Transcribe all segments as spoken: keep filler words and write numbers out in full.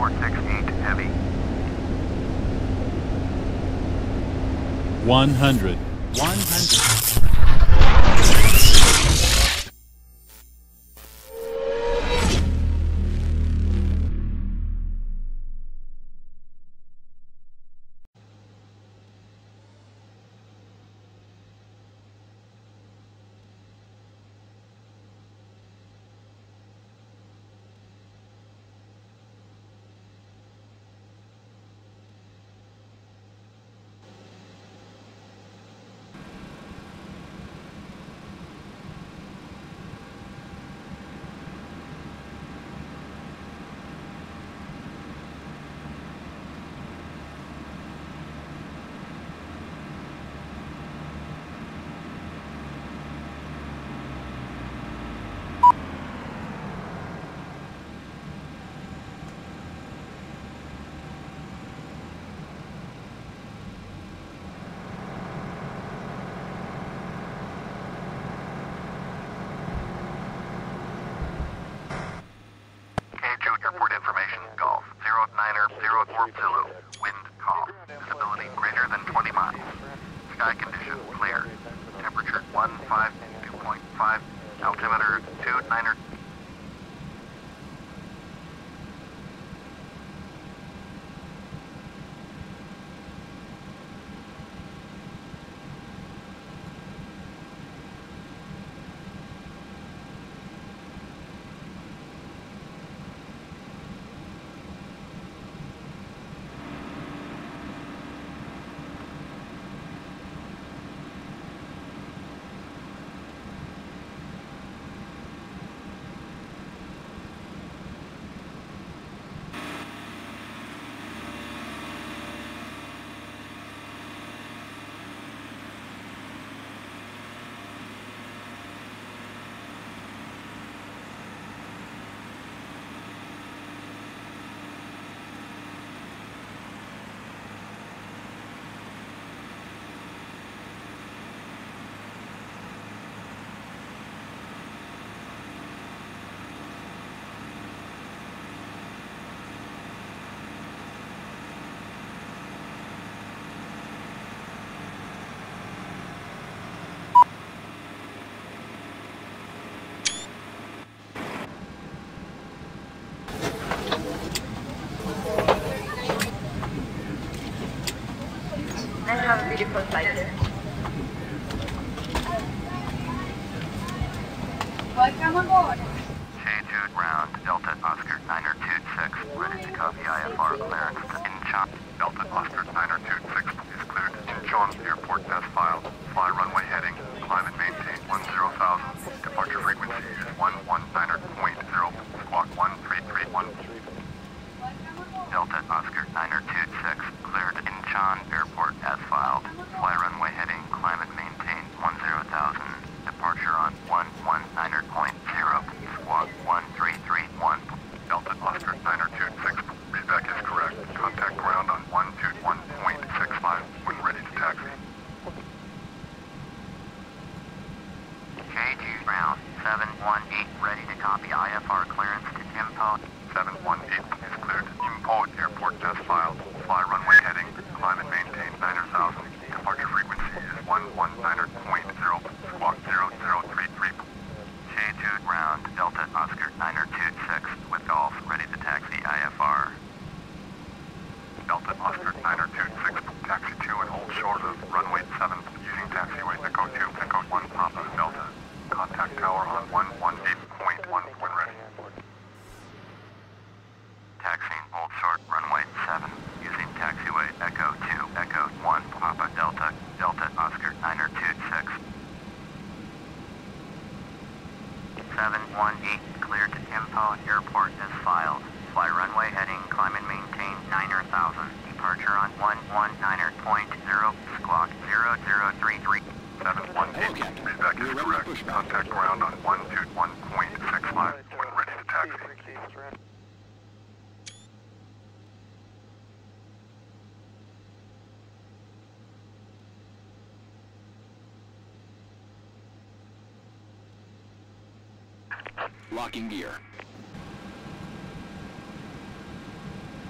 four six eight heavy. one hundred. one hundred. Airport information, Golf, zero niner zero four Zulu, wind calm, visibility greater than twenty miles, sky condition clear, temperature one five two point five, altimeter two niner. And have a beautiful flight here. Welcome aboard. K two ground, Delta Oscar niner two six, ready to copy I F R clearance to Incheon. Delta Oscar niner two six is cleared to Incheon Airport as filed. Fly runway heading, climb and maintain one zero thousand. Departure frequency is one one niner point zero, squawk one three three one. Delta Oscar niner two six, cleared Incheon Airport as filed. Fly runway heading, climb and maintain one zero thousand. Departure on one one niner point zero, squawk one three three one. Delta Oscar niner two six, feedback is correct. Contact ground on one two one point six five when ready to taxi. K two ground, seven one eight, ready to copy I F R clearance to Timpo. seven one eight is cleared. Import Airport as filed. Fly runway heading. Climb and maintain niner thousand. Departure frequency is one one niner point zero. Squawk zero zero three three. K two ground, Delta Oscar niner two six, with Golf, ready to taxi I F R. Delta Oscar niner two six, taxi two and hold short of runway seven using taxiway Echo two, Echo one Papa Delta. Contact tower on one one eight point one when ready. Taxiing hold short runway seven, using taxiway Echo two, Echo one Papa Delta, Delta Oscar niner two six. seven one eight, cleared to Timpo Airport as filed. Fly runway heading, climb and maintain niner thousand. Departure on one one niner point zero, squawk zero zero three three. seven one eight, feedback is correct. Contact ground on one two one point six five when ready to taxi. Locking gear.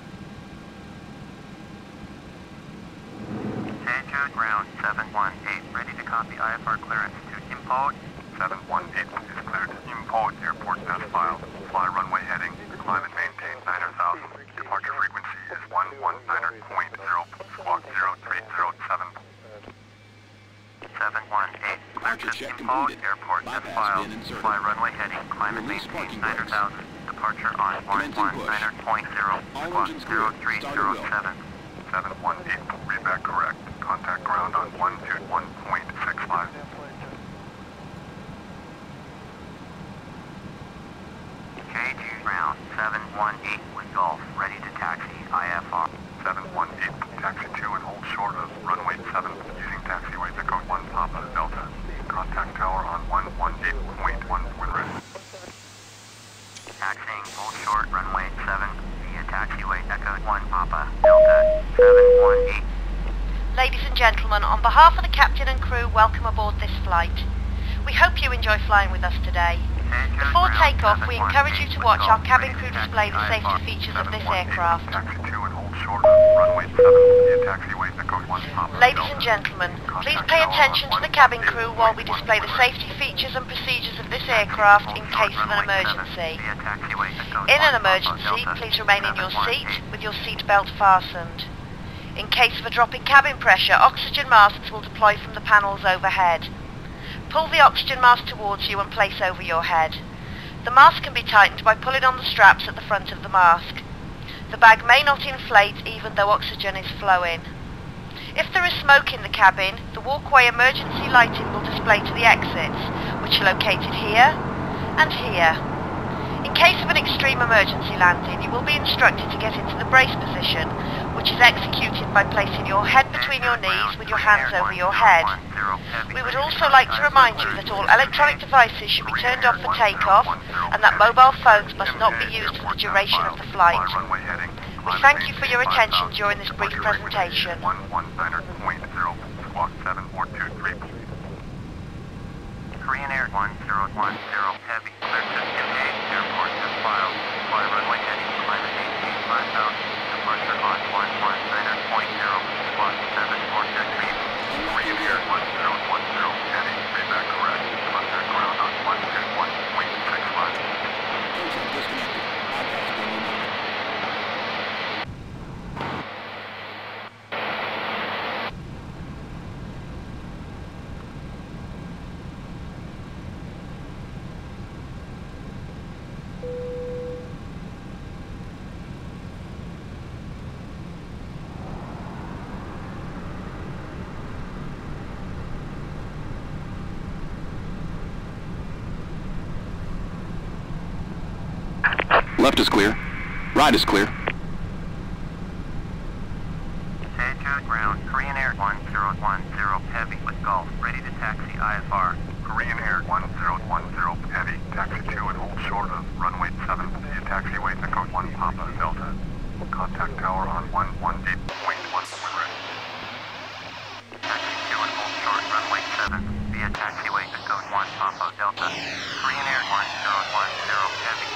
one eight, ready to copy I F R clearance to Import. seven one eight is cleared to Import Airport as filed. Fly runway heading, climb and maintain nine thousand. Departure frequency is one one nine point zero, squawk zero three zero seven. seven one eight, cleared Departure to check Import completed. Airport as Bypass filed. bin inserted. Fly runway heading, climb and Release maintain parking nine brakes. thousand. Departure on one Commencing one push. nine point zero, All squawk engines zero clear. three Start zero at will. seven. seven one eight, readback correct. Contact ground on one two one point six five. K G ground, seven one eight with Gulf, ready to taxi I F R. seven one eight, taxi two and hold short of runway seven using taxiway Echo one Papa Delta. Contact tower on one one eight point one when ready. Taxiing hold short runway seven via taxiway Echo one Papa Delta seven one eight. Ladies and gentlemen, on behalf of the captain and crew, welcome aboard this flight. We hope you enjoy flying with us today. Before takeoff, we encourage you to watch our cabin crew display the safety features of this aircraft. Taxi two and hold short of runway seven via taxiway Echo one Papa Ladies Delta. and gentlemen, please pay attention to the cabin crew while we display the safety features and procedures of this aircraft in case of an emergency. In an emergency, please remain in your seat with your seat belt fastened. In case of a drop in cabin pressure, oxygen masks will deploy from the panels overhead. Pull the oxygen mask towards you and place over your head. The mask can be tightened by pulling on the straps at the front of the mask. The bag may not inflate even though oxygen is flowing. If there is smoke in the cabin, the walkway emergency lighting will display to the exits, which are located here and here. In case of an extreme emergency landing, you will be instructed to get into the brace position, which is executed by placing your head between your knees with your hands over your head. We would also like to remind you that all electronic devices should be turned off for takeoff and that mobile phones must not be used for the duration of the flight. We thank you for your attention during this brief presentation. one one nine point zero, squawk seven four two three. Korean Air one zero one zero Heavy, clear to Import Airport as filed. Fly runway heading, climb and maintain five thousand. Departure on one one nine point zero, squawk seven four two three. Korean Air one zero one zero, heading, readback correct. Contact ground on one two one point six five. Engine disconnected. Bypass bin removed. Left is clear. Right is clear. Sage ground, Korean Air one zero one zero Heavy with Gulf, ready to taxi I F R. Korean Air one zero one zero, heavy, taxi two and hold short of runway seven via taxiway Echo one Papa Delta. Contact tower on one one eight point one when ready. Taxi two and hold short runway seven via taxiway Echo one Papa Delta. Korean Air one zero one zero Heavy.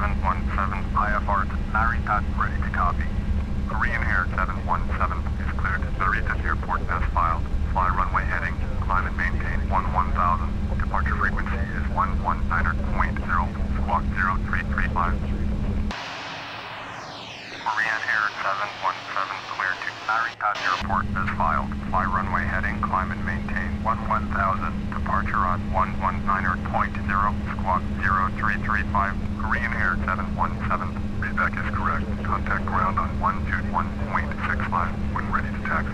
seven one seven, I F R to Narita, ready to copy. Korean Air seven one seven is cleared to Narita Airport as filed. Fly runway heading, climb and maintain one one thousand. Departure frequency is one one nine point zero, squawk zero three three five. Korean Air seven one seven cleared to Narita Airport as filed. Fly runway heading, climb and maintain one one thousand. Departure on one one nine point zero, squawk zero three three five. Korean Air seven one seven. Feedback is correct. Contact ground on one two one point six five when ready to taxi.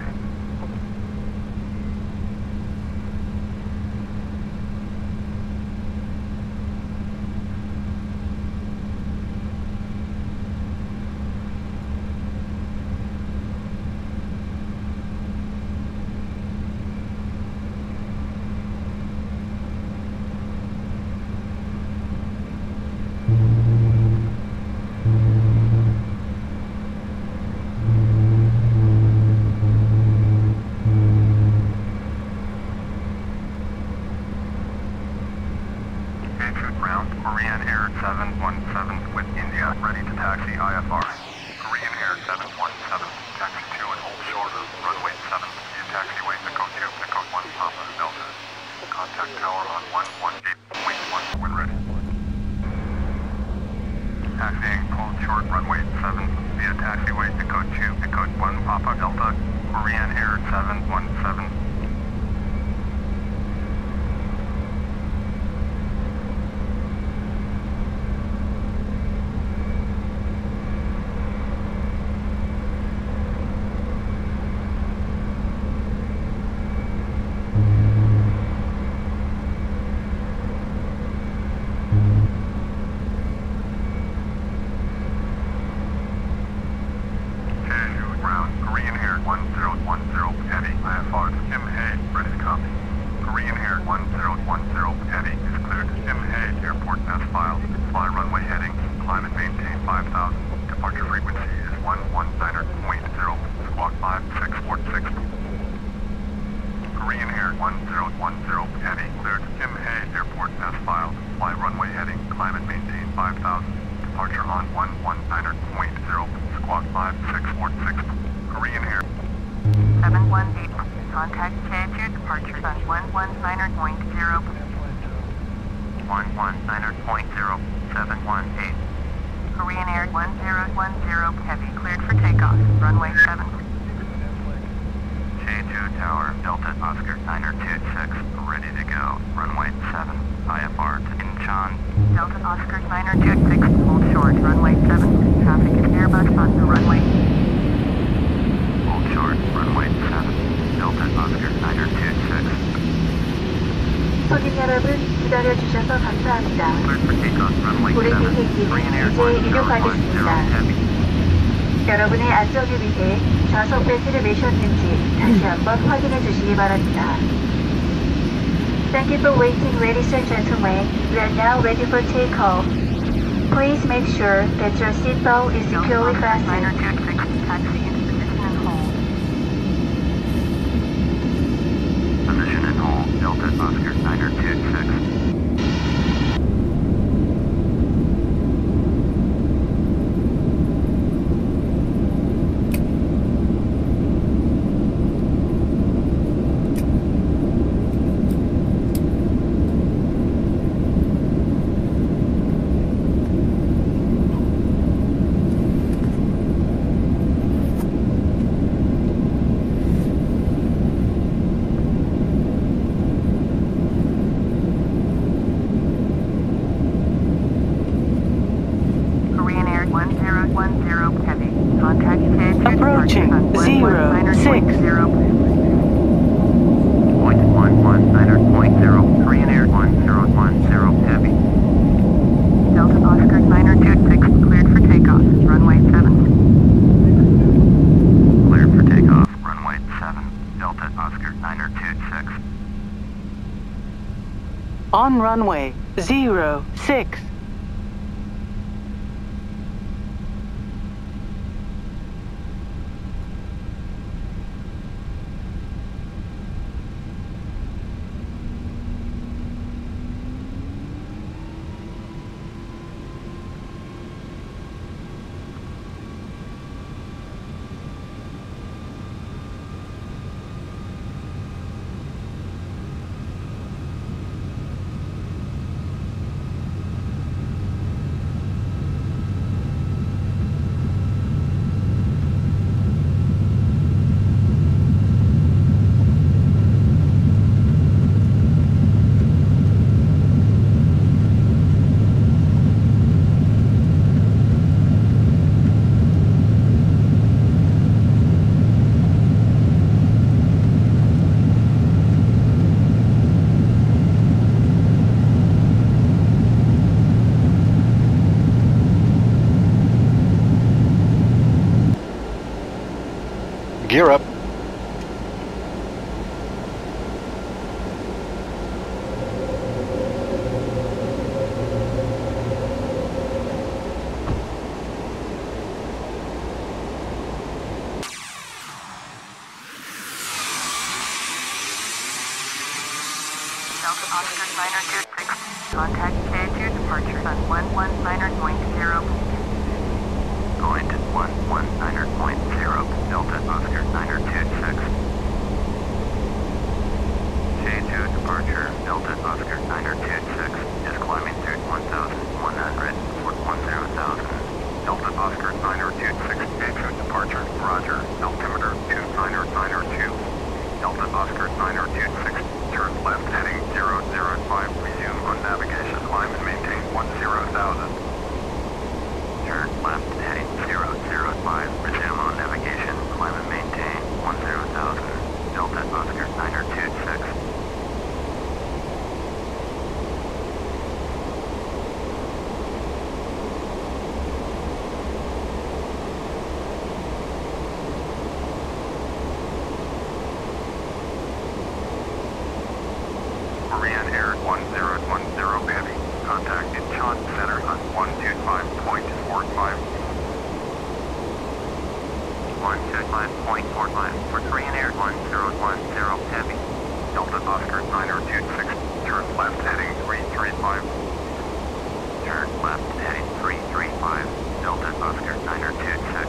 Korean Air seven one seven with India, ready to taxi I F R. Korean Air seven one seven, taxi two and hold short, runway seven, via taxiway Echo two, Echo one, Papa Delta. Contact tower on one one eight point one when ready. Taxiing hold short, runway seven, via taxiway Echo two, Echo one, Papa Delta. Korean Air seven one seven. Korean Air one zero one zero Eddie, I F R to Kim Hay, ready to copy. Korean Air one zero one zero Eddie is cleared to Kim Hay Airport as filed. Fly runway heading, climb and maintain five thousand. Departure frequency is one one nine point zero, squawk five six four six. Korean Air one zero one zero Eddie cleared to Kim Hay Airport as filed. Fly runway heading, climb and maintain five thousand. Departure on one one nine point zero, squawk five six four six. Korean Air seven one eight, contact Jeju, departure on one one nine point zero. one one nine point zero, seven one eight. Korean Air one zero one zero, heavy, cleared for takeoff, runway seven. Jeju Tower, Delta Oscar nine two six, ready to go, runway seven, I F R to Incheon. Delta Oscar nine two six, hold short, runway seven, traffic is Airbus on the runway. Hold short, runway seven, Delta Oscar nine two six. 손님 여러분, 기다려주셔서 감사합니다. Cleared for takeoff, runway 우리 seven. 비행기는 Korean Air 이제 one zero one zero 이륙하겠습니다. heavy. 여러분의 안전을 위해 좌석 벨트를 매셨는지 다시 한번 확인해 주시기 바랍니다. Thank you for waiting, ladies and gentlemen. We are now ready for takeoff. Please make sure that your seatbelt is securely fastened. nine two six, taxi into position and hold. Position and hold, Delta Oscar nine two six. Approaching zero six. Point one one nine point zero, Korean Air one zero one zero heavy. Delta Oscar nine two six, cleared for takeoff, runway seven. Cleared for takeoff, runway seven, Delta Oscar nine two six. On runway zero six. Gear up. Delta Oscar niner two six. Contact K two departure on one one niner point zero. Point one one niner point zero. Delta Oscar niner two six. K two departure. Delta Oscar niner two six is climbing through one thousand one hundred for ten thousand. Delta Oscar niner two six. K two departure. Roger. Altimeter two niner niner two. Delta Oscar niner two six. Turn left heading zero zero five. Resume on navigation. Climb and maintain ten thousand. Turn left heading zero zero five. Resume on navigation. Climb and maintain ten thousand. Delta Oscar niner two six. Korean Air one zero one zero Heavy. Contact Incheon Center on one two five point four five. one two five point four five for Korean Air one zero one zero Heavy. Delta Oscar niner two six. Turn left heading three three five. Turn left heading three three five. Delta Oscar niner two six.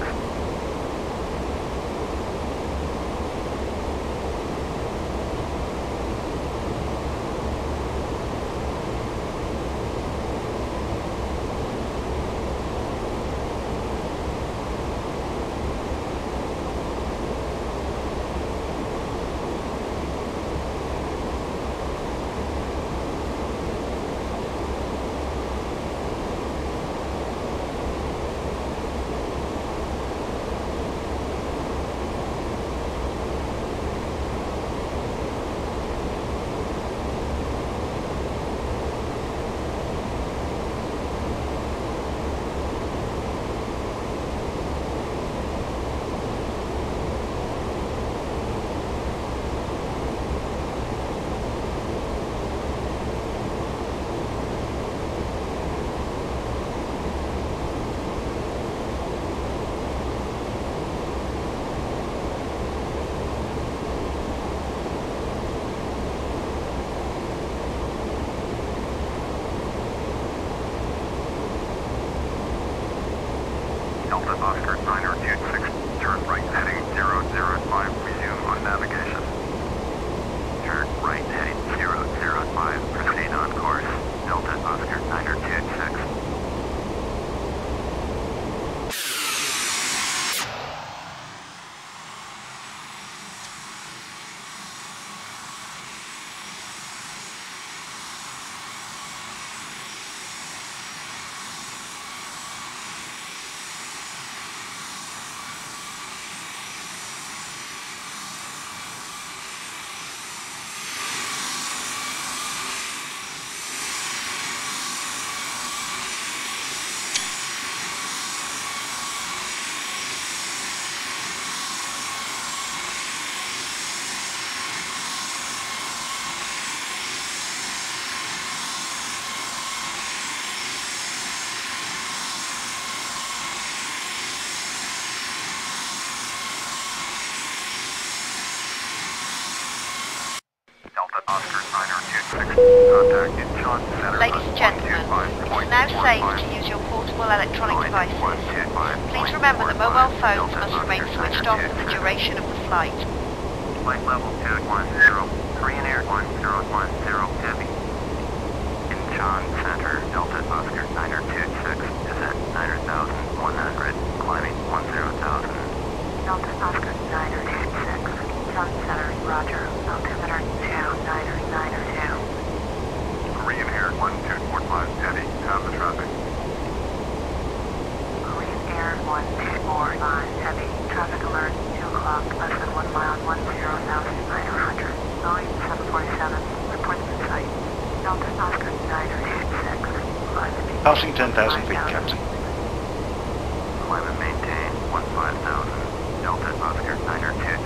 Delta Oscar niner two six. Turn right heading zero zero five. Resume on navigation. Turn right heading zero zero five. Proceed on course. Delta Oscar niner two six. Contact Incheon Center. Ladies and gentlemen, it is now safe to use your portable electronic devices. Please remember that mobile phones must remain switched off for the duration of the flight. Flight level two one zero, Korean Air one zero one zero Heavy. Incheon Center, Delta Oscar niner two six is at nine thousand one hundred, climbing ten thousand. Delta Oscar niner two six. Incheon Center, Roger. Altimeter two niner niner two. Korean Air one two four five Heavy, have the traffic. Korean Air one two four five Heavy, traffic alert, two o'clock, less than one mile, ten thousand nine hundred. Boeing seven forty-seven, reports in sight. Delta Oscar niner two six. Passing ten thousand feet, Captain. Climb and maintain fifteen thousand. Delta Oscar niner two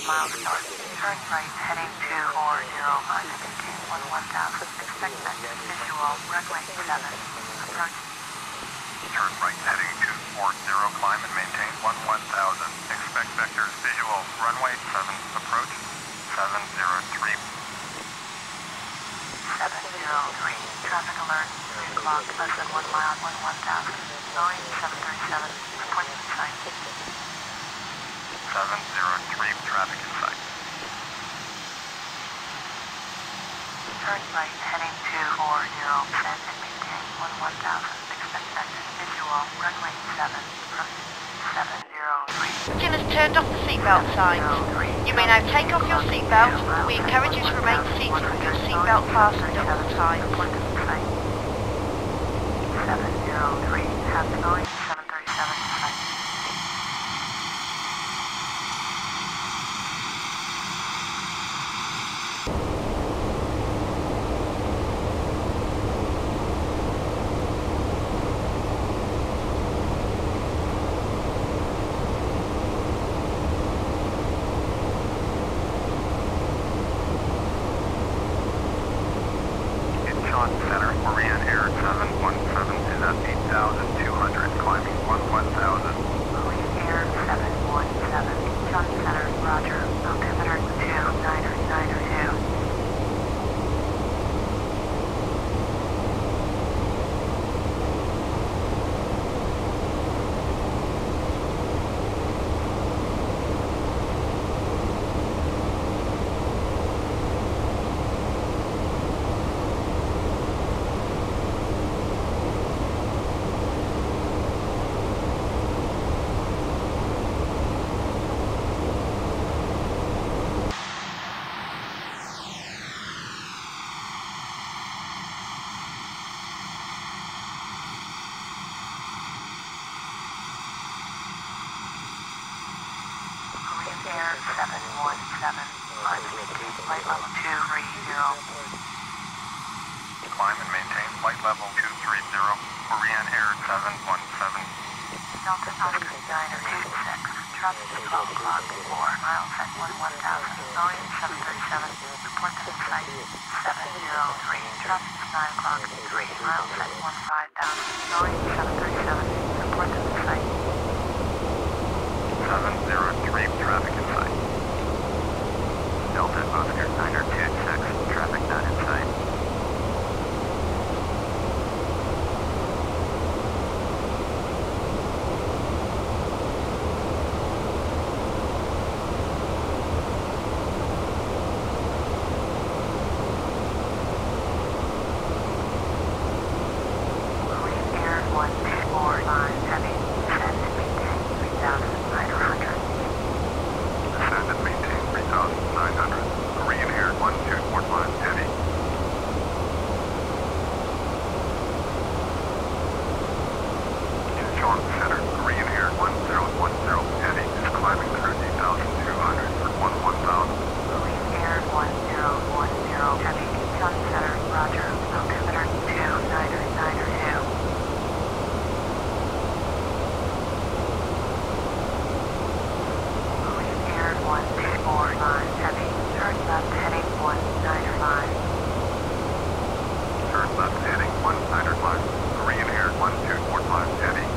miles north. Turn right heading two four zero five one one thousand. Expect vector visual runway seven. Approach. Turn right heading two four zero, climb and maintain one one thousand. Expect vectors visual runway seven. Approach seven zero three. seven zero three. Traffic alert. three o'clock, less than one mile, one one thousand. Boeing seven thirty-seven. Report to site. seven zero three, traffic in sight. Turn right heading two four zero. Descend and maintain one one thousand. Expect vector visual runway seven. Approach seven zero three. Engine has turned off the seatbelt signs. You may now take off your seatbelt. We encourage you to remain seated with your seatbelt fastened at all times. seven zero three. Have the Boeing seven thirty-seven in sight. Incheon Center, Korean Air seven one seven is at eight thousand two hundred, climbing one one thousand. Korean Air seven one seven. Incheon Center, roger. Altimeter two niner niner two. Air seven one seven, climb and maintain flight level two three zero. Climb and maintain flight level two three zero, Korean Air seven one seven. Delta Oscar niner two six, traffic at twelve o'clock, four miles at one one thousand. Boeing seven thirty-seven, report to the site. seven zero three, traffic at nine o'clock, three miles at one five thousand. Boeing seven thirty-seven, report to the site. seven zero three, traffic in sight. Delta Oscar niner two six, traffic not in sight. Korean Air one two four five, heavy, descend and maintain three thousand nine hundred. Descend and maintain three thousand nine hundred, Korean Air one two four five, heavy. Incheon Center, Korean Air one zero one zero, heavy, is climbing through eight thousand two hundred for one one thousand. Korean Air one zero one zero, heavy, Incheon Center, roger, altimeter two niner niner two. Korean Air one two four five, heavy, turn left heading one niner five. Turn left heading one niner five, Korean Air one two four five, heavy.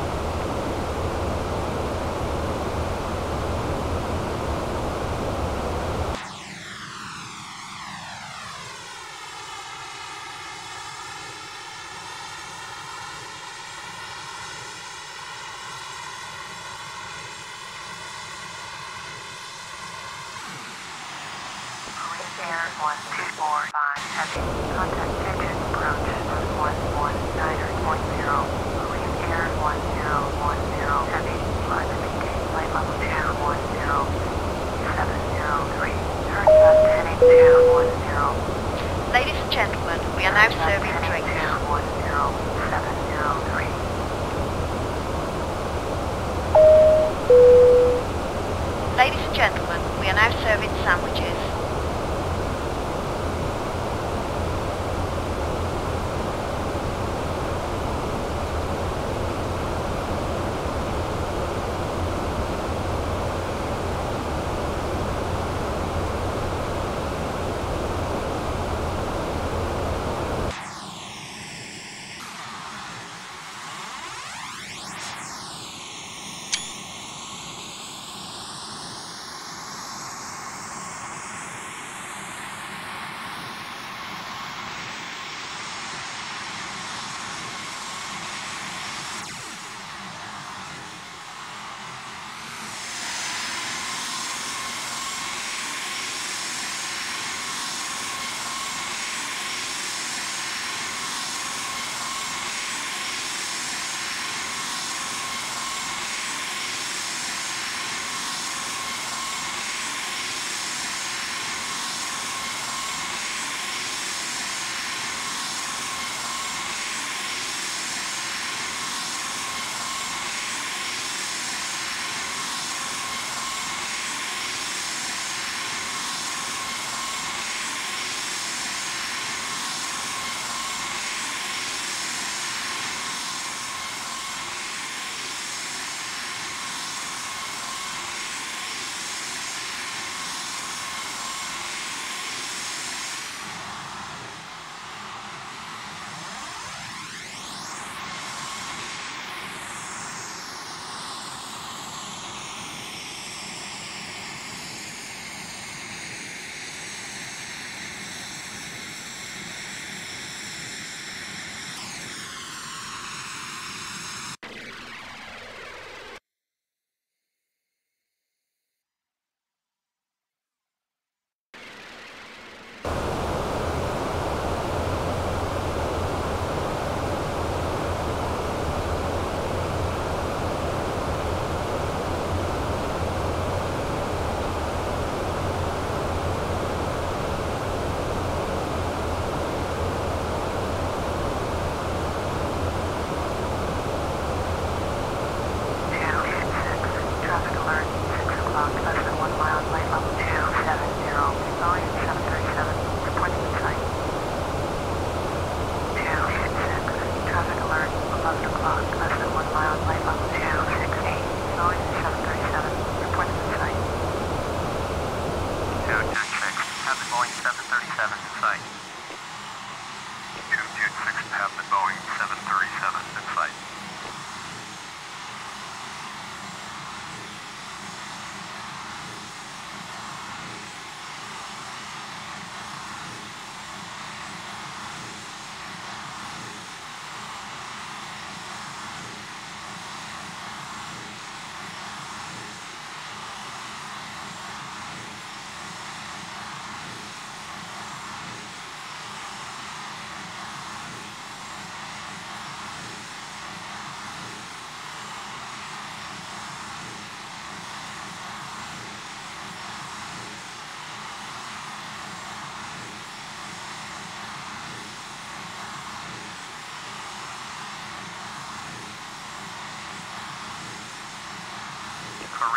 Korean Air one two four five, heavy, contact engine approach one one niner point zero. Korean Air one zero one zero, heavy, climb and maintain flight level two one zero. seven zero three, turn left heading two one zero. Ladies and gentlemen, we are now serving drinks. two one zero, seven zero three. Ladies and gentlemen, we are now serving sandwiches.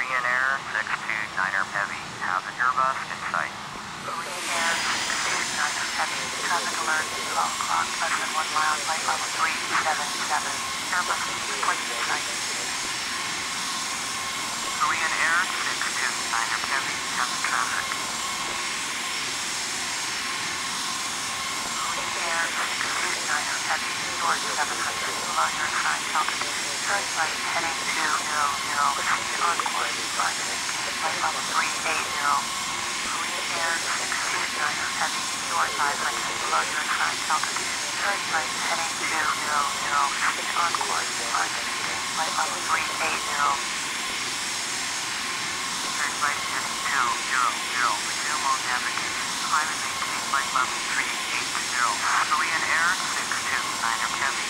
Korean Air six two niner Heavy has an Airbus in sight. Korean Air six two niner Heavy, traffic alert, long clock, less than one mile, flight level three seven seven. Airbus reporting in sight. Korean Air six two niner Heavy has a traffic. Korean Air six two niner Heavy, north seven hundred, below your assigned altitude. Turn right, heading two zero zero, on course, flight maintain, flight level three eight zero. Korean Air six two niner Heavy, north five hundred, below your assigned altitude. Turn right, heading two zero zero, on course, flight maintain, flight level three eight zero. Turn right, heading two zero zero, resume mode navigation, climb and maintain flight level three eight zero. Korean Air six two niner Heavy.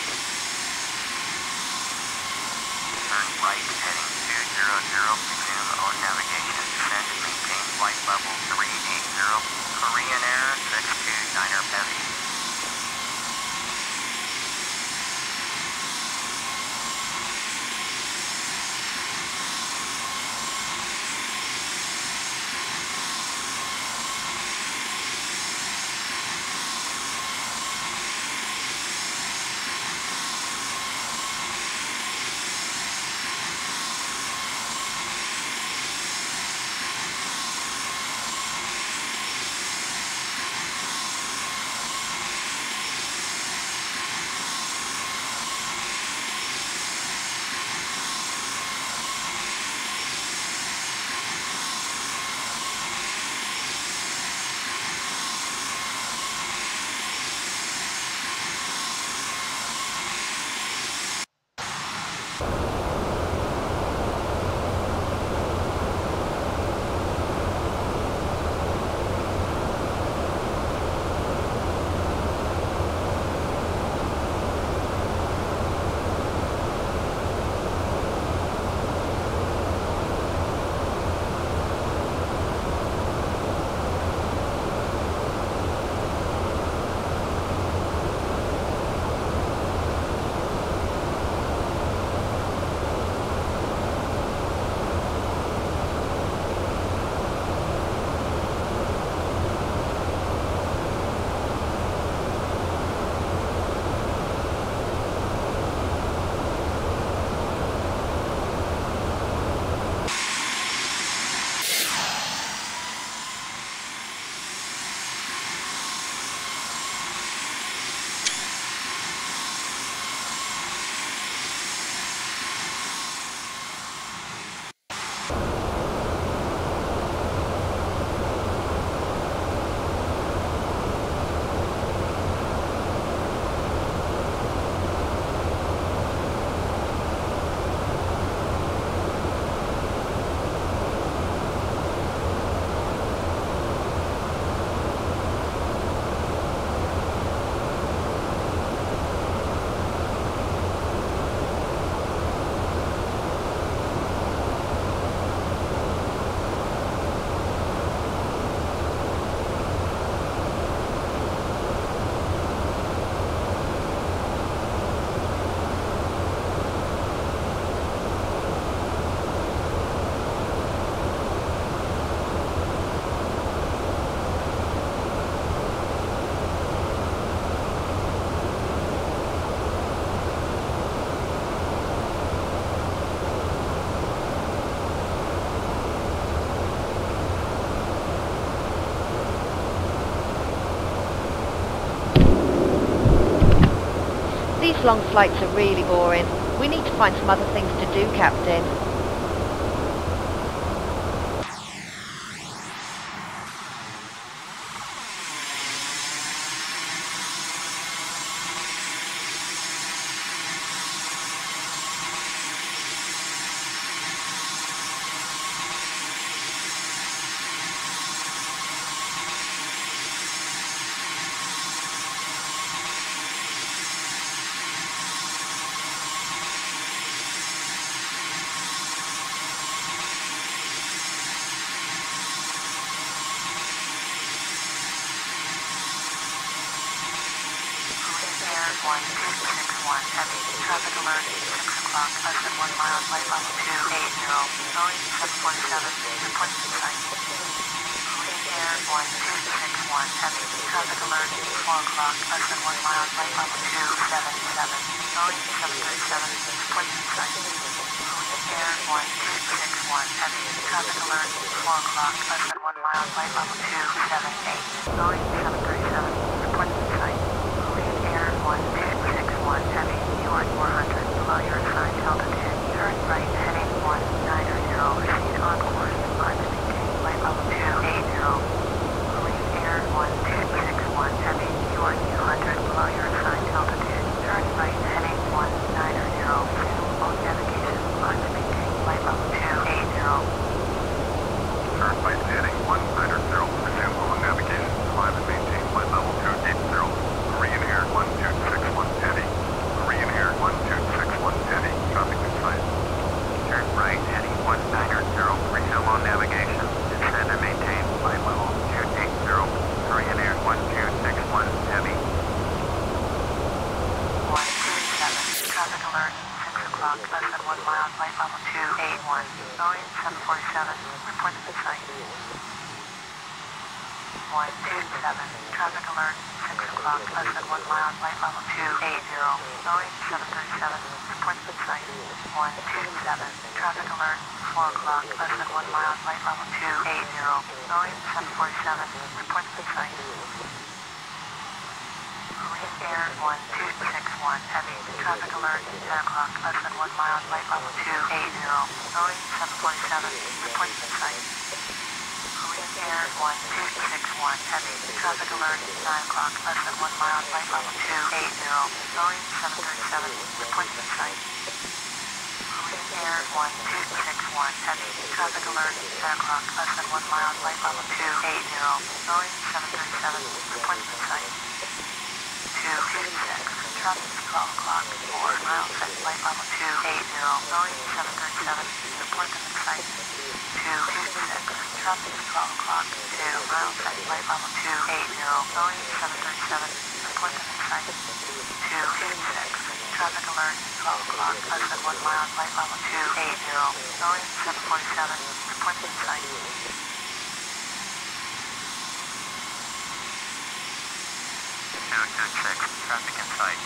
Turn right, heading two zero zero, resume own navigation, descend and maintain flight level three eight zero, Korean Air six two niner Heavy. These long flights are really boring. We need to find some other things to do, Captain. one two six one, heavy, traffic alert, six o'clock, less than one mile, flight level two eight zero, Boeing seven forty-seven, report to site. Marine Air one two six one, heavy, traffic alert, four o'clock, less than one mile, flight level two seven seven, Boeing seven thirty-seven, report to site. Marine Air one two six one, heavy, traffic alert, four o'clock, less than one mile, flight level two seven eight, Boeing seven thirty-seven, report to site. Marine Air one two six one, heavy, U I four hundred, below your assigned altitude, turn right, heading one nine zero, proceed on course, climb to maintain flight level two eight zero. Marine Air one two six one, heavy, U I two hundred, below your assigned altitude, turn right, heading one nine zero, resume on navigation, climb to maintain flight level two eight zero. Turn right heading one nine zero, resume on navigation, climb and maintain flight level two eight zero. Marine Air one two six one, heavy. Marine Air one two six one, heavy, traffic in sight. Turn right heading one nine zero, resume on navigation, descend and maintain flight level two eight zero. Marine Air one two six one, heavy. one two seven, traffic alert, six o'clock, less than one mile, flight level two eight one, Boeing seven forty-seven, report to the site. one two seven, traffic alert, six o'clock, less than one mile, flight level two eight zero, Boeing seven thirty-seven, report to the site. one two seven, traffic alert, four o'clock, less than one mile, flight level two eight zero, Boeing seven forty-seven, report to the site. Marine Air one two six one, heavy, traffic alert, ten o'clock, less than one mile, flight level two eight zero, Boeing seven forty-seven, report to the site. Marine Air one two six one, heavy, traffic alert, nine o'clock, less than one mile, flight level two eight zero, Boeing seven thirty-seven, report to the site. Marine Air one two six one, heavy, traffic alert, ten o'clock, less than one mile, flight level two eight zero, Boeing seven thirty-seven, report to the site. two two six, traffic twelve o'clock, four miles at flight level two eight zero, Boeing seven thirty-seven, report to the site. two two six, traffic twelve o'clock, two miles at flight level two eight zero, Boeing seven thirty-seven, report to the site. two two six, traffic alert, twelve o'clock, less than one mile, flight level two eight zero, Boeing seven forty-seven, report to the site. two two six, traffic in sight.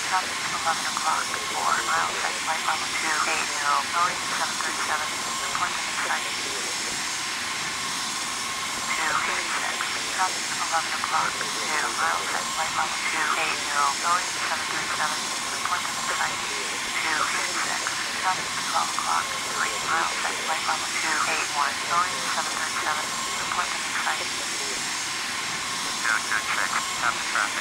traffic eleven o'clock, four miles at flight level two eighty, Boeing seven thirty-seven, report them in sight. two fifty-six, traffic eleven o'clock, two miles at flight level two eighty, Boeing seven thirty-seven, report them in sight. two fifty-six, traffic twelve o'clock, three miles at flight level two eighty-one, Boeing seven thirty-seven, report them in sight. Good, good, six, copy traffic.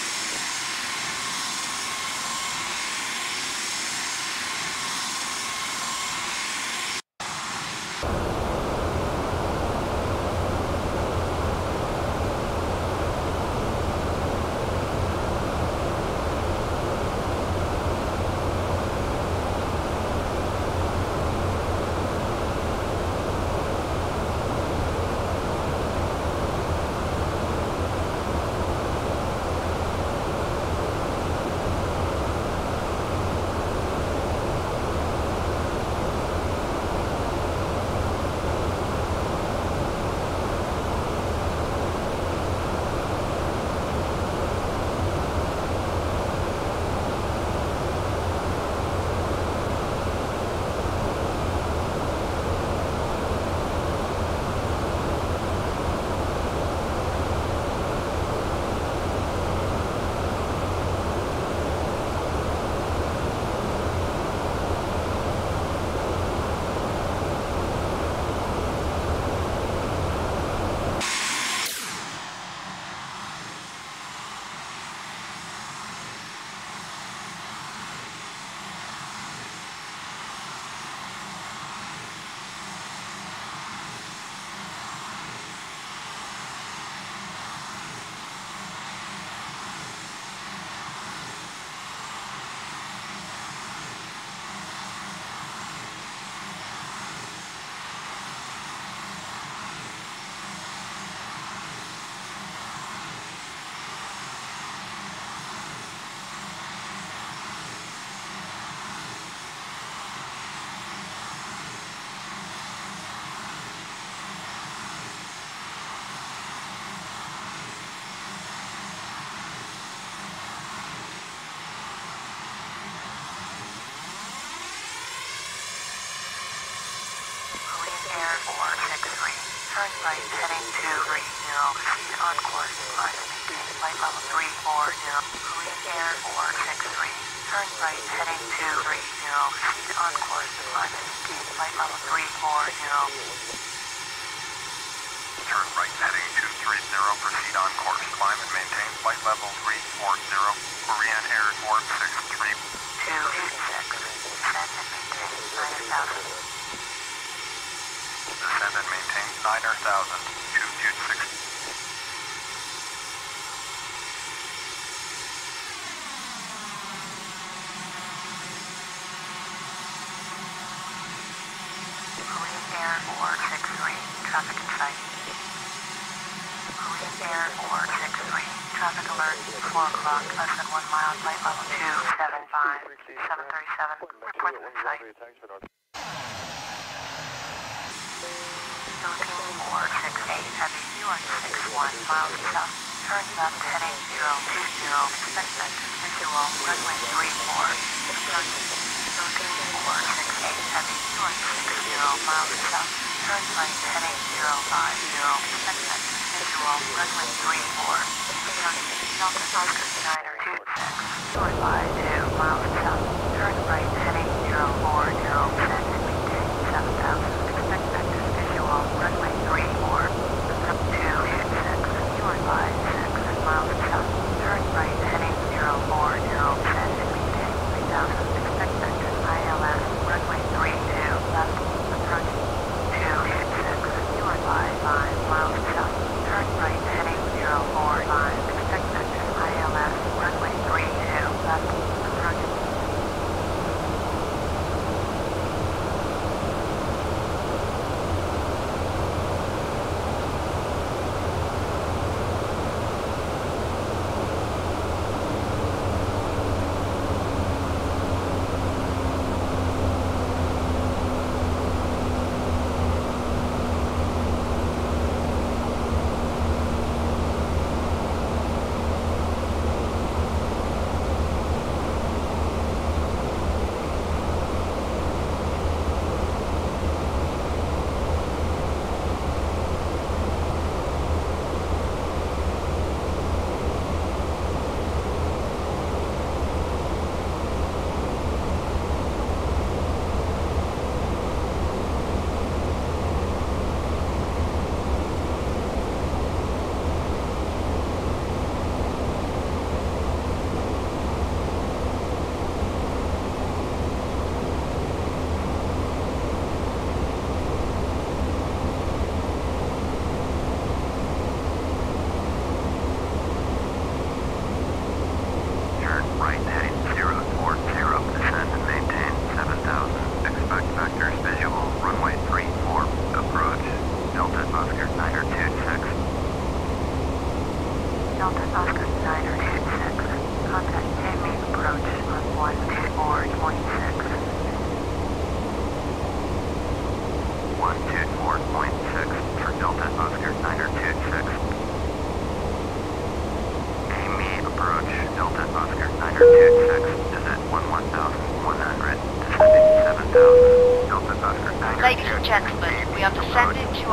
Air four six three, turn right heading two three zero, proceed on course, climb and maintain flight level three four zero. Korean Air four six three, turn right heading two three zero, proceed on course, climb and maintain flight level three four zero. Turn right heading two three zero, proceed on course, climb and maintain flight level three four zero, Korean Air four six three. two fifty-six, descend and maintain nine thousand. Descend and maintain niner thousand, two two six. Korean Air four six three, traffic in sight. Korean Air four six three, traffic alert, four o'clock, less than one mile, flight level two seven five, seven thirty-seven, report them in sight. Philippine four six eight, heavy, you are six one miles south. Turn left heading zero two zero, expect vector visual, runway three four. Philippine four six eight, heavy, you are six zero miles south. Turn right heading zero five zero, expect vector visual, runway three four. Delta Oscar niner two six, you are five two miles south. Turn right heading zero four zero, descend and maintain seven thousand, expect vector visual, runway three four. two eight six, you are five six miles south. Turn right heading zero four zero, descend and maintain three thousand, expect vector I L S, runway three two, left, approach. two eight six, you are five five miles south. Turn right heading zero four five, expect vector I L S, runway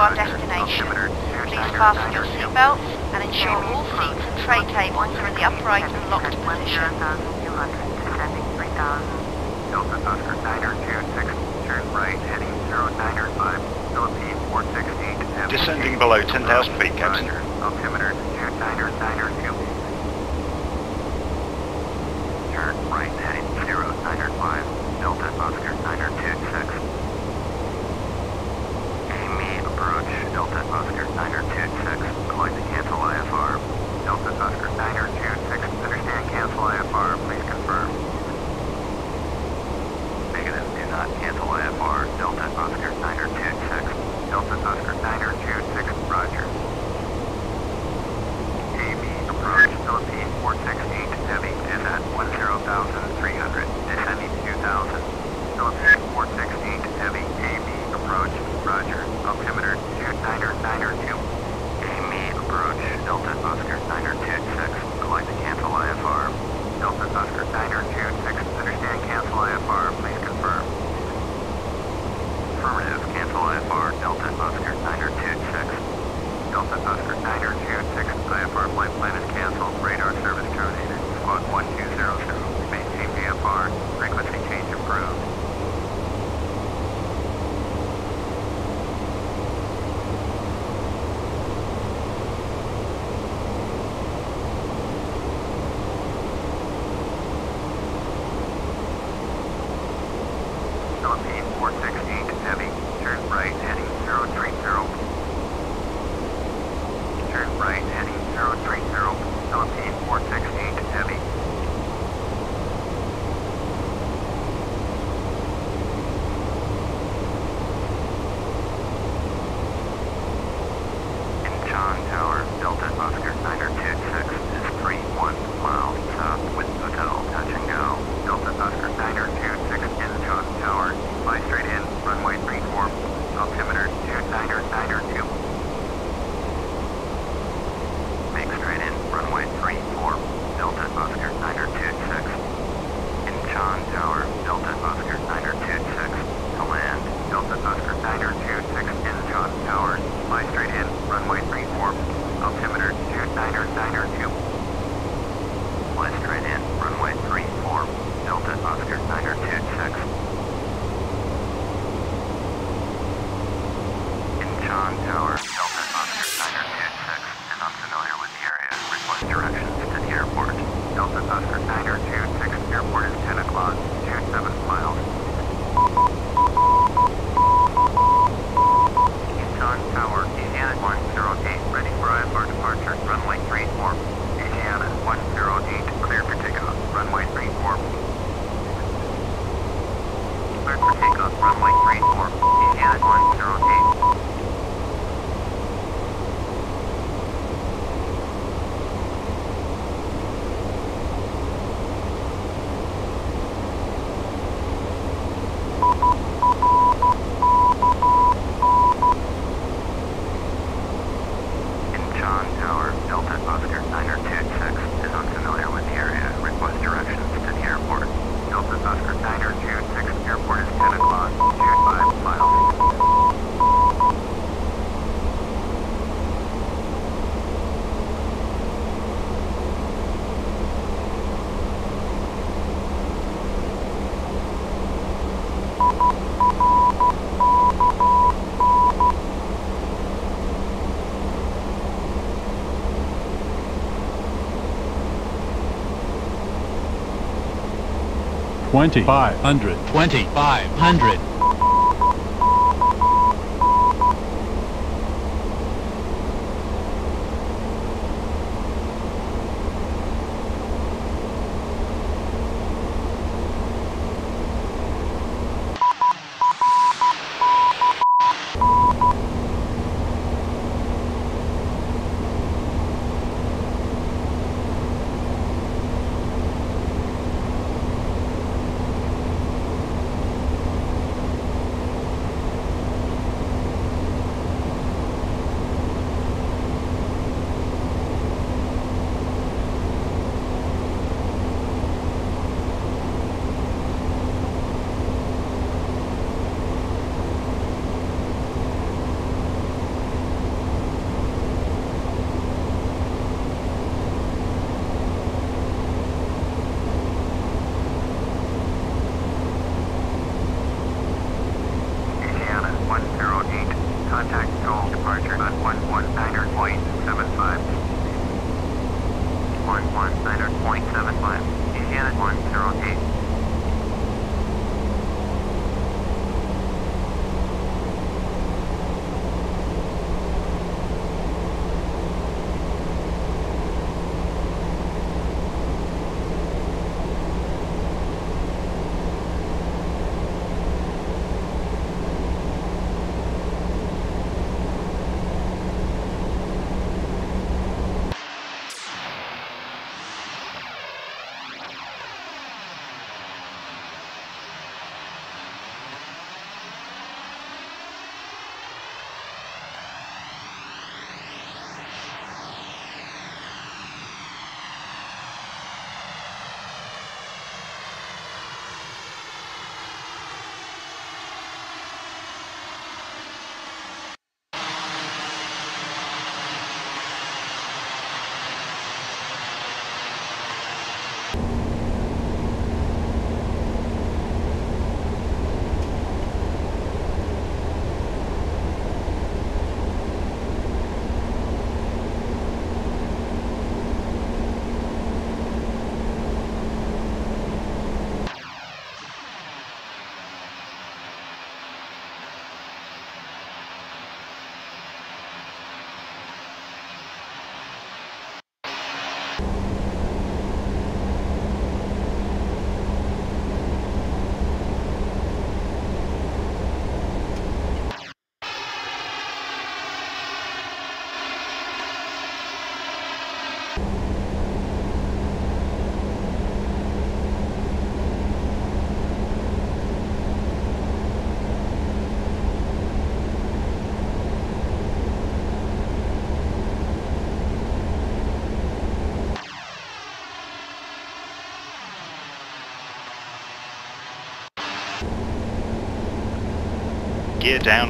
our destination. Please fasten your seatbelts and ensure all seats and tray tables are in the upright and locked position. Delta Oscar niner two six, turn right heading zero niner five, Philippine four six eight. Descending below ten thousand feet, Captain. Altimeter two niner niner two. Turn right heading zero niner five, Delta Oscar niner two six. Amy approach, Delta Oscar niner two six, calling to cancel I F R. Delta Oscar niner two six, understand cancel I F R, please confirm. Negative, do not cancel I F R, Delta Oscar niner two six. Delta Oscar niner two six, roger. A B approach, Philippine four six eight, heavy is at ten thousand three hundred, descending two thousand. Philippine four six eight, heavy, A B approach, roger. Altimeter two niner niner two. Amy approach, Delta Oscar niner two six, calling to cancel I F R. Delta Oscar niner two six, understand cancel I F R, please confirm. Affirmative, cancel I F R, Delta Oscar niner two six. Delta Oscar niner two six, I F R flight plan is canceled, radar service terminated, squawk one two zero zero, maintain V F R, frequency change approved. Philippine four six eight, heavy, turn right heading zero three zero. Turn right heading zero three zero, Philippine four six eight, heavy. Incheon Tower, Delta Oscar niner two six is three one miles south with hotel, touch and go. Delta Oscar niner two six, Incheon Tower, fly straight in, runway three four, altimeter two niner niner two. Make straight in, runway three four, Delta Oscar niner two six. Incheon Tower, Delta Oscar niner two six, to land. Delta Oscar niner two six, Incheon Tower, fly straight in, runway three four, altimeter two niner niner two. Fly straight in, runway three four, Delta Oscar niner two six. Incheon Tower, Delta Oscar niner two six is unfamiliar with the area. Request directions to the airport. Delta Oscar niner two six, airport is ten o'clock, two seven miles. Incheon Tower, Asiana one zero eight, ready for I F R departure, runway three four. Asiana one zero eight, clear for takeoff, runway three four. Cleared for takeoff, runway three four. Asiana one zero eight. Incheon Tower, Delta Oscar niner two six is unfamiliar with the area. Request directions to the airport. Delta Oscar niner two six, airport is ten o'clock, two five miles. Twenty-five hundred. Twenty-five hundred. Gear down.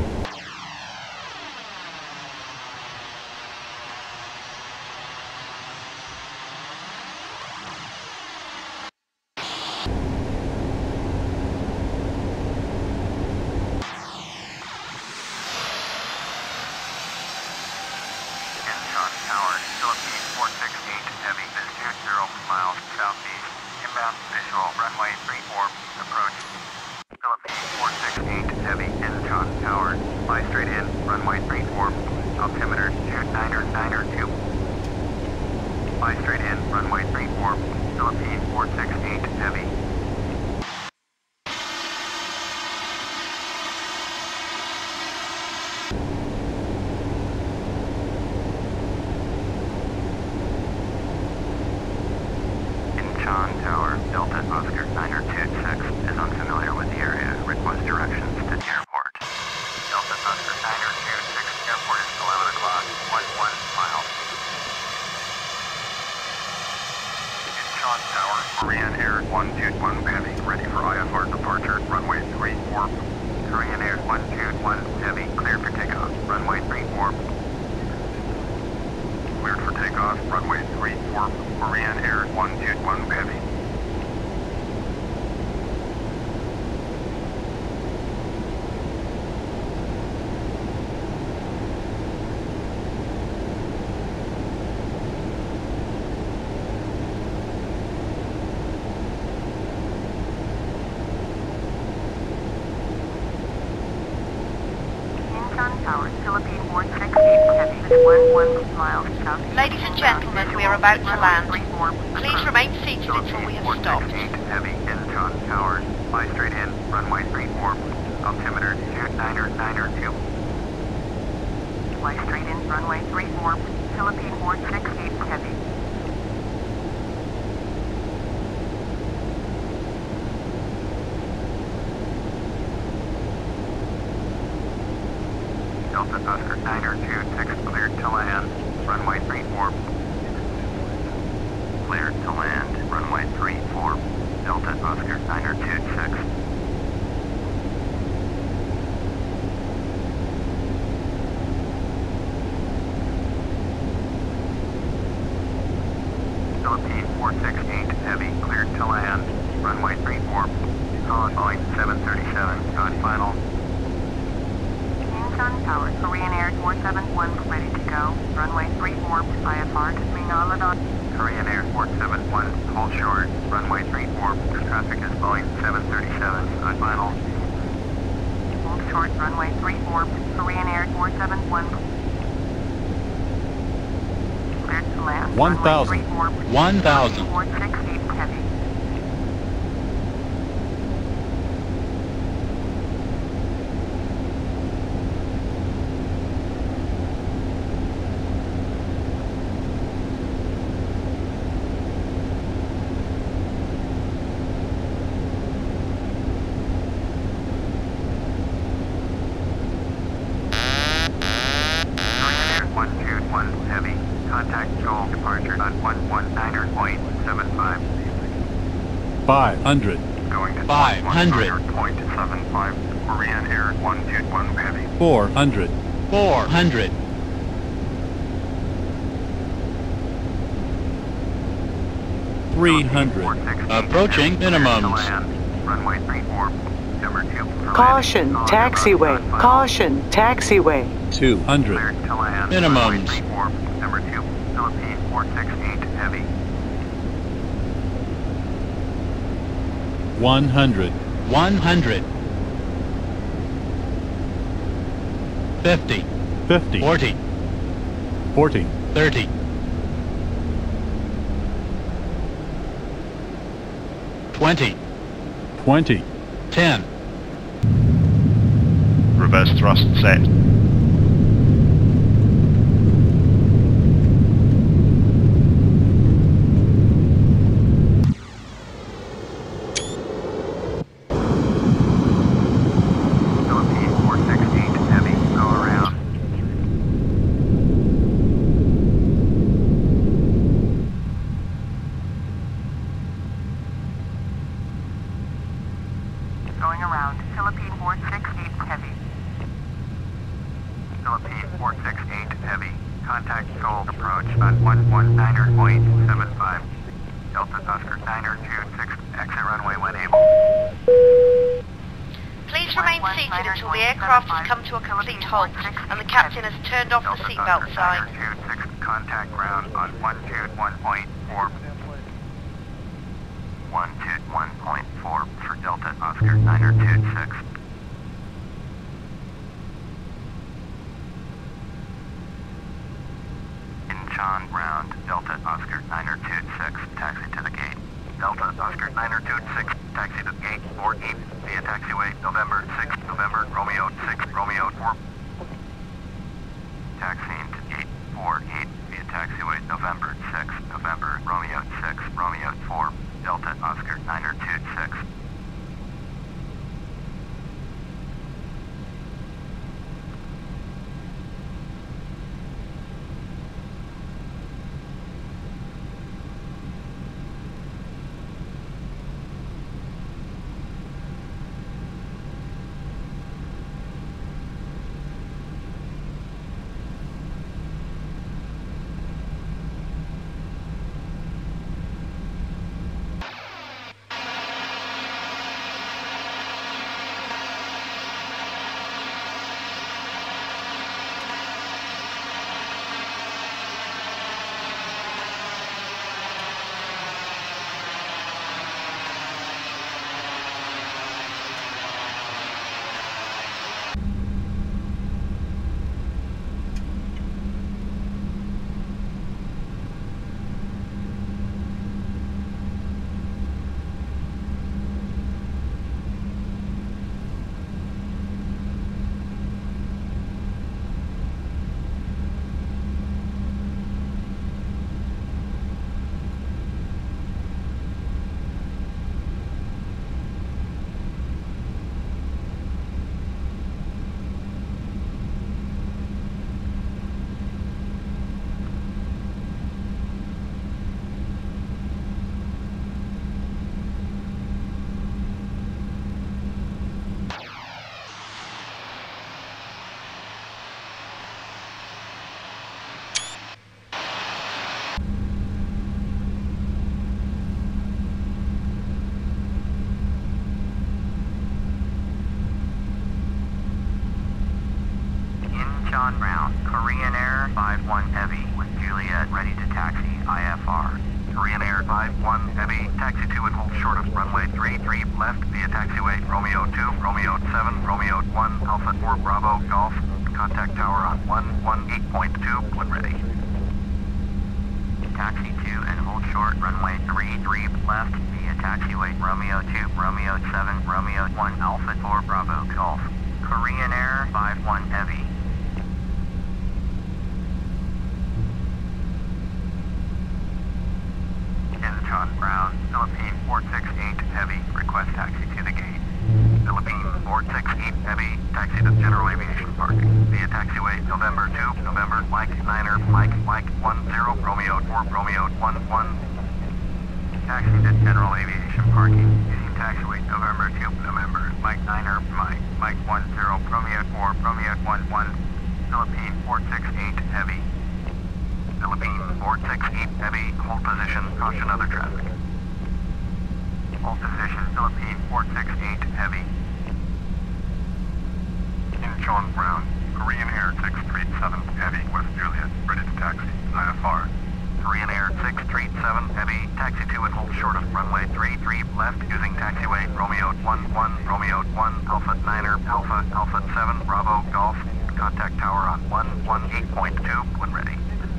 Incheon Tower, Philippines four six eight Heavy, is two zero miles southeast. Inbound visual, runway three four, approach. Philippines four six eight Heavy, Incheon Tower, fly straight in, runway three four, altimeter two niner niner two. Fly straight in, runway three four, Philippines four six eight Heavy. Incheon Tower, Delta Oscar niner two six is unfamiliar with the area. Request directions to the airport. Delta Oscar niner two six, airport is eleven o'clock, one one miles. Incheon Tower, Korean Air one two one Heavy, ready for I F R departure, runway three four. Korean Air one two one Heavy, cleared for takeoff, runway three four. Cleared for takeoff, runway three four, Korean Air one two one Heavy. Incheon Tower, Philippine four six eight Heavy, is one one miles southeast. Ladies and gentlemen, we are about to land. Please remain seated until we have stopped. Heavy, Incheon Tower, fly straight in, runway three four, altimeter two niner niner two. Fly straight in, runway three four, Philippine four six eight Heavy. Delta Oscar niner two six, cleared to land, runway three four. Cleared to land, runway three four, Delta Oscar niner two six. Philippine four six eight Heavy, cleared to land, runway three four. Solid Boeing seven thirty-seven, on final. Incheon Tower, Korean Air four seven one, ready to go, runway three four, I F R to Mingaladon. Korean Air four seven one, hold short, runway three four, your traffic is Boeing seven thirty-seven, on final. Hold short, runway three four, Korean Air four seven one. Cleared to land, one thousand. one thousand. four six eight Heavy. Heavy, contact Seoul, departure on one one niner point seven five. five hundred. Going to five hundred. point seven five, Korean Air one two one Heavy. four hundred. four hundred. three hundred. Approaching minimums. Runway three four, number two. Caution, taxiway. Caution, taxiway. two hundred. Cleared to land. Minimums. three four, number two, Philippine four six eight Heavy. one hundred. one hundred. fifty. fifty. forty. forty. thirty. twenty. twenty. ten. Reverse thrust set. Philippine four six eight Heavy, go around. Going around, Philippine four six eight Heavy. Mike Gold approach on one one niner point seven five. Delta Oscar niner two six, exit runway when able. Please remain seated until the aircraft has come to a complete halt and the captain has turned off the seatbelt sign. two six, contact ground on one two one point four. one two one point four for Delta Oscar niner two six. Incheon ground, Delta Oscar niner two six, taxi to the gate. Delta Oscar niner two six, taxi to gate four eight via taxiway November six, November Romeo six, Romeo four. Taxiing to gate four eight via taxiway November six, November Romeo six, Romeo four, Delta Oscar niner two six. Incheon ground, Korean Air five one Heavy with Juliet ready to taxi I F R. Korean Air five one Heavy, taxi to and hold short of runway three three left via taxiway Romeo two, Romeo seven, Romeo one, Alpha four Bravo Golf. Contact tower on one one eight point two when ready. Taxi to and hold short runway three three left via taxiway Romeo two, Romeo seven, Romeo one, Alpha four Bravo Golf. Korean Air five one Heavy. Incheon ground, Philippine four six eight Heavy, request taxi to the gate. Philippine four six eight Heavy, taxi to general aviation parking. Via taxiway November two, November Mike niner, Mike, Mike one zero, Romeo four, Romeo one one. Taxi to general aviation parking. Using taxiway November two, November Mike niner, Mike, Mike one zero, Romeo four, Romeo one one. Philippine four six eight Heavy. Philippine four six eight Heavy, hold position, caution other traffic. Hold position, Philippine four six eight Heavy. Incheon ground, Korean Air six three seven Heavy, West Juliet, ready to taxi, I F R. Korean Air six three seven Heavy, taxi to and hold short of runway three three left using taxiway Romeo one one, Romeo one, Alpha niner, Alpha, Alpha seven, Bravo Golf. Contact tower on one one eight point two when ready.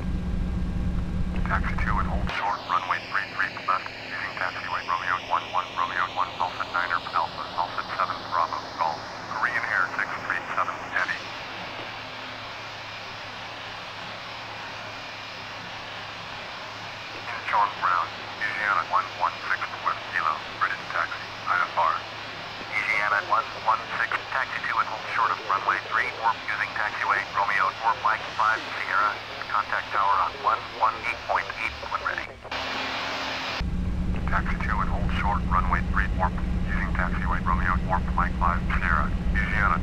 Taxi to and hold short runway three three left using taxiway Romeo one one, Romeo one, Alpha niner, Alpha, Alpha seven, Bravo Golf. Korean Air six three seven Heavy. Incheon ground, Louisiana one one six West Kilo, ready to taxi, I F R. Louisiana one one six, taxi to and hold short of runway three four using taxiway Romeo four Mike five Sierra. Contact tower on one one eight point eight when ready. Taxi to and hold short runway three four using taxiway Romeo four Mike five Sierra. Louisiana one one six.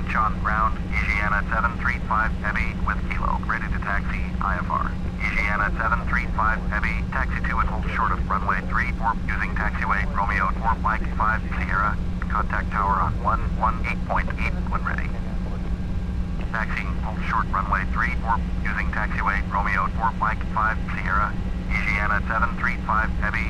Incheon ground, Asiana seven three five Heavy with Kilo, ready to taxi, I F R. Asiana seven three five Heavy, taxi to and hold short of runway three four using taxiway Romeo four Mike five Sierra. Contact tower on one one eight point eight when ready. Taxiing, hold short runway three four using taxiway Romeo four Mike five Sierra. Asiana seven three five Heavy.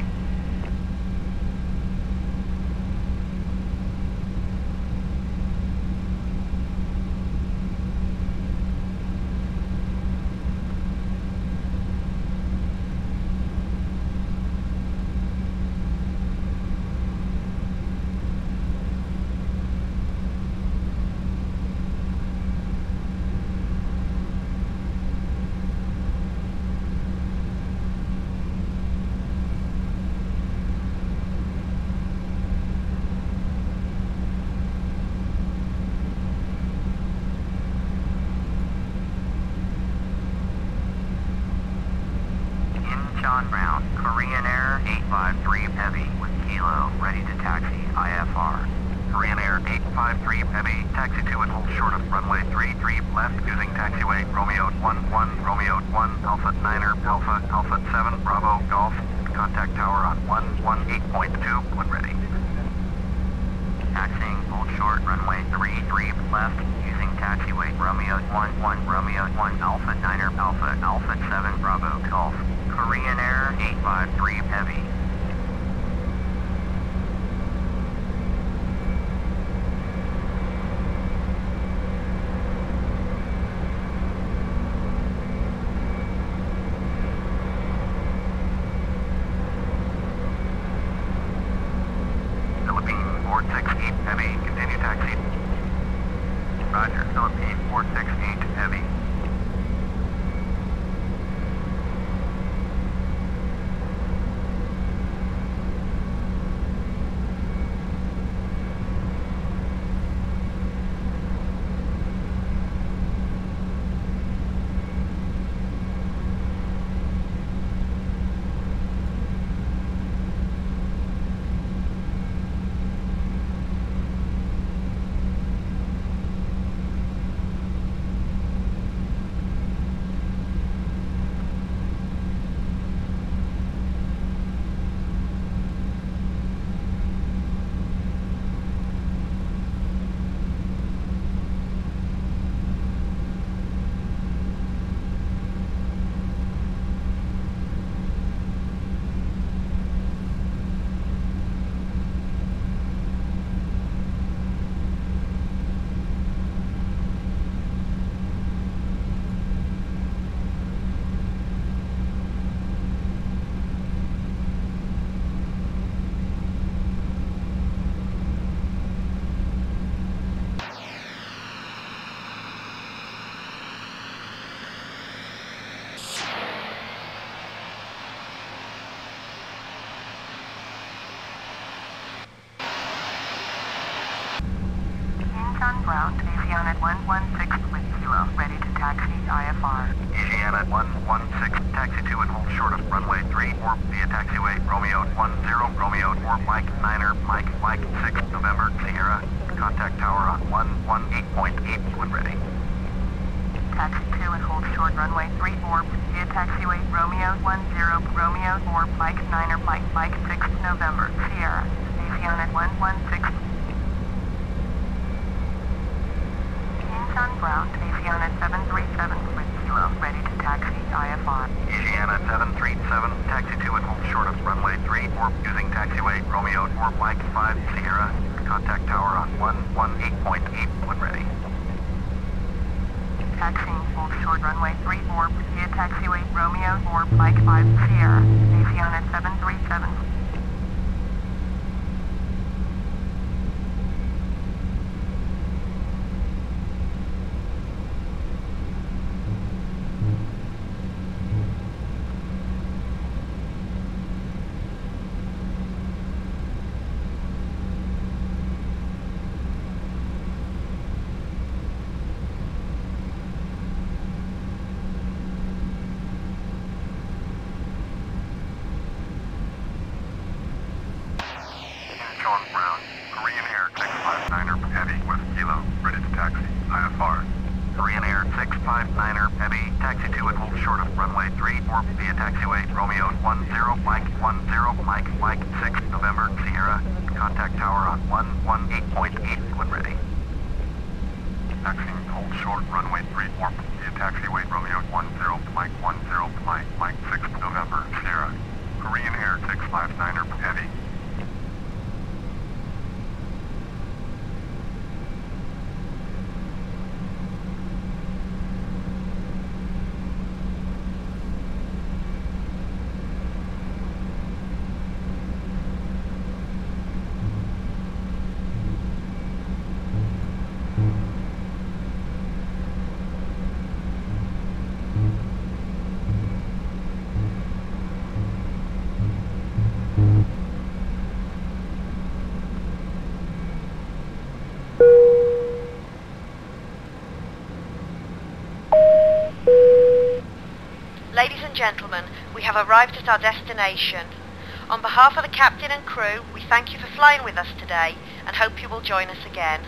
Incheon ground, Korean Air eight five three Heavy with Kilo, ready to taxi, I F R. Korean Air eight five three Heavy, taxi to and hold short of runway three three left using taxiway Romeo one one, Romeo one, Alpha Niner, Alpha, Alpha seven, Bravo, Golf. Contact tower on one one eight point two when ready. Taxiing, hold short, runway three three left using taxiway Romeo one one, Romeo one, Alpha Niner, Alpha, Alpha seven, Bravo, Golf. Korean Air eight five three Heavy. Philippine four six eight Heavy, continue taxi. Roger, Philippine four six eight Heavy. Incheon ground, Asiana one one six with Kilo, ready to taxi, I F R. Asiana one one six, taxi to and hold short of runway three four via taxiway Romeo one zero, Romeo four Mike Niner, Mike Mike six November Sierra. Contact tower on one one eight point eight when ready. Taxi to and hold short runway three four via taxiway Romeo one zero, Romeo four Mike Niner, Mike Mike six November Sierra. Asiana one one six. Incheon ground, Asiana seven three seven with Kilo, ready to taxi, I F R. Asiana seven three seven, taxi to and hold short of runway three four using taxiway Romeo four Mike five Sierra. Contact tower on one one eight point eight when ready. Taxiing, hold short runway three four via taxiway Romeo four Mike five Sierra. Asiana seven three seven. when ready. Taxiing hold short, runway three four, via taxiway Romeo one zero, Mike one zero, Mike, Mike six, November, Sierra. Korean Air six five niner, heavy. Ladies and gentlemen, we have arrived at our destination. On behalf of the captain and crew, we thank you for flying with us today and hope you will join us again.